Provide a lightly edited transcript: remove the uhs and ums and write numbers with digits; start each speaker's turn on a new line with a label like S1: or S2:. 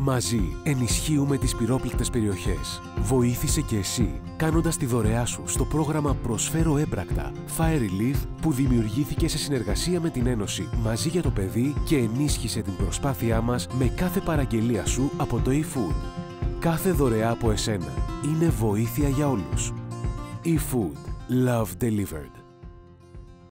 S1: Μαζί ενισχύουμε τις πυρόπληκτες περιοχές. Βοήθησε και εσύ, κάνοντας τη δωρεά σου στο πρόγραμμα Προσφέρω Έμπρακτα Fire Relief που δημιουργήθηκε σε συνεργασία με την Ένωση Μαζί για το Παιδί και ενίσχυσε την προσπάθειά μας με κάθε παραγγελία σου από το eFood. Κάθε δωρεά από εσένα είναι βοήθεια για όλους. eFood. Love delivered.